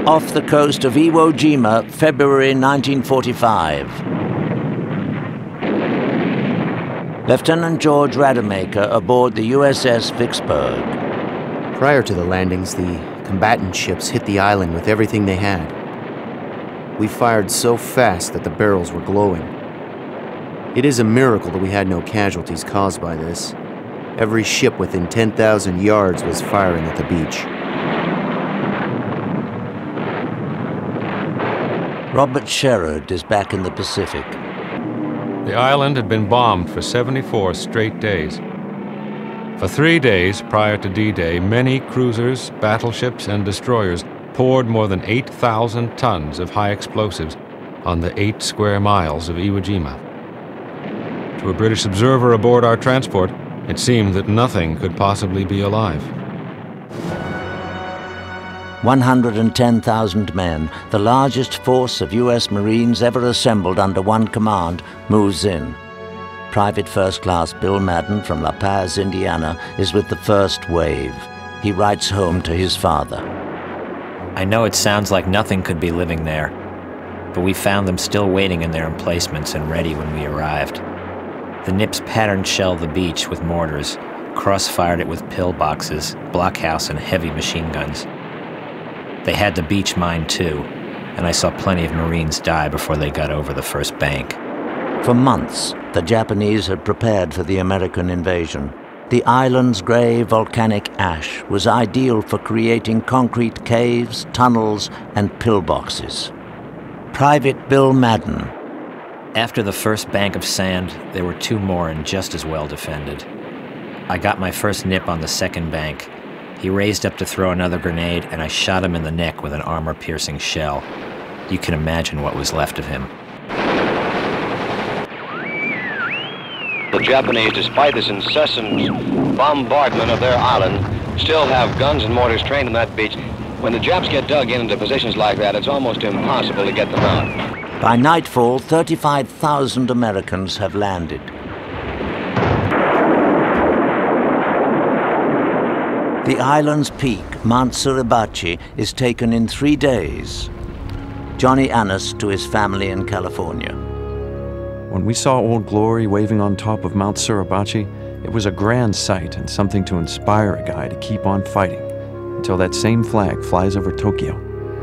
Off the coast of Iwo Jima, February 1945. Lieutenant George Rademacher aboard the USS Vicksburg. Prior to the landings, the combatant ships hit the island with everything they had. We fired so fast that the barrels were glowing. It is a miracle that we had no casualties caused by this. Every ship within 10,000 yards was firing at the beach. Robert Sherrod is back in the Pacific. The island had been bombed for 74 straight days. For 3 days prior to D-Day, many cruisers, battleships, and destroyers poured more than 8,000 tons of high explosives on the 8 square miles of Iwo Jima. To a British observer aboard our transport, it seemed that nothing could possibly be alive. 110,000 men, the largest force of U.S. Marines ever assembled under one command, moves in. Private First Class Bill Madden from La Paz, Indiana, is with the first wave. He writes home to his father. I know it sounds like nothing could be living there, but we found them still waiting in their emplacements and ready when we arrived. The Nips pattern shelled the beach with mortars, cross-fired it with pillboxes, blockhouse, and heavy machine guns. They had the beach mined too, and I saw plenty of Marines die before they got over the first bank. For months, the Japanese had prepared for the American invasion. The island's gray volcanic ash was ideal for creating concrete caves, tunnels, and pillboxes. Private Bill Madden. After the first bank of sand, there were 2 more and just as well defended. I got my first nip on the second bank. He raised up to throw another grenade, and I shot him in the neck with an armor-piercing shell. You can imagine what was left of him. The Japanese, despite this incessant bombardment of their island, still have guns and mortars trained on that beach. When the Japs get dug into positions like that, it's almost impossible to get them out. By nightfall, 35,000 Americans have landed. The island's peak, Mount Suribachi, is taken in 3 days. Johnny Annis to his family in California. When we saw Old Glory waving on top of Mount Suribachi, it was a grand sight and something to inspire a guy to keep on fighting until that same flag flies over Tokyo.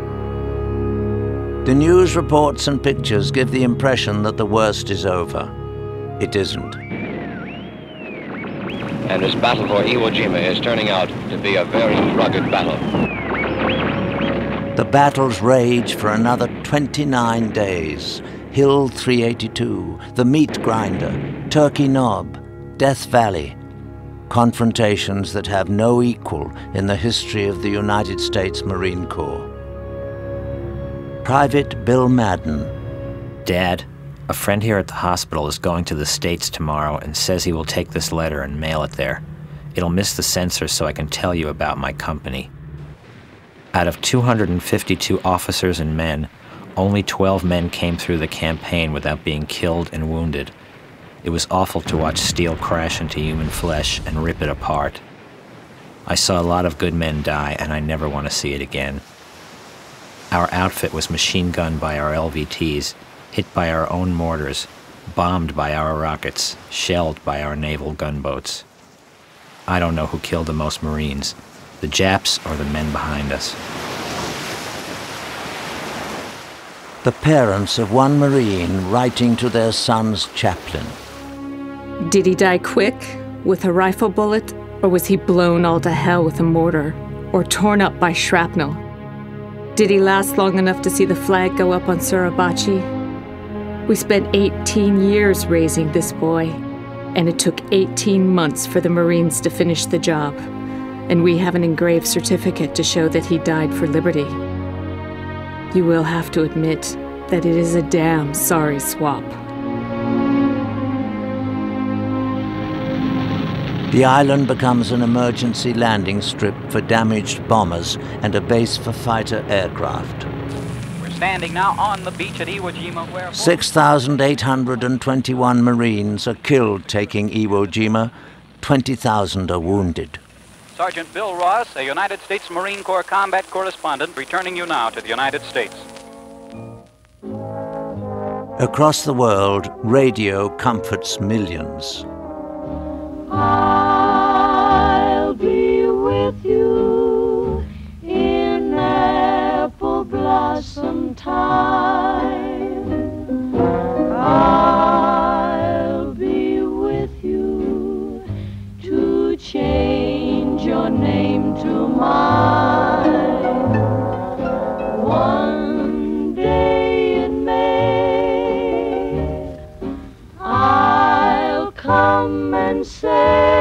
The news reports and pictures give the impression that the worst is over. It isn't. And this battle for Iwo Jima is turning out to be a very rugged battle. The battles rage for another 29 days. Hill 382, the Meat Grinder, Turkey Knob, Death Valley. Confrontations that have no equal in the history of the United States Marine Corps. Private Bill Madden. Dad, a friend here at the hospital is going to the States tomorrow and says he will take this letter and mail it there. It'll miss the censor so I can tell you about my company. Out of 252 officers and men, only 12 men came through the campaign without being killed and wounded. It was awful to watch steel crash into human flesh and rip it apart. I saw a lot of good men die, and I never want to see it again. Our outfit was machine gunned by our LVTs, hit by our own mortars, bombed by our rockets, shelled by our naval gunboats. I don't know who killed the most Marines, the Japs or the men behind us. The parents of one Marine writing to their son's chaplain. Did he die quick, with a rifle bullet, or was he blown all to hell with a mortar, or torn up by shrapnel? Did he last long enough to see the flag go up on Suribachi? We spent 18 years raising this boy, and it took 18 months for the Marines to finish the job, and we have an engraved certificate to show that he died for liberty. You will have to admit that it is a damn sorry swap. The island becomes an emergency landing strip for damaged bombers and a base for fighter aircraft. We're standing now on the beach at Iwo Jima where 6,821 Marines are killed taking Iwo Jima, 20,000 are wounded. Sergeant Bill Ross, a United States Marine Corps combat correspondent, returning you now to the United States. Across the world, radio comforts millions. I'll be with you in apple blossom time. I'll be with you to change your name to mine. One day in May, I'll come and say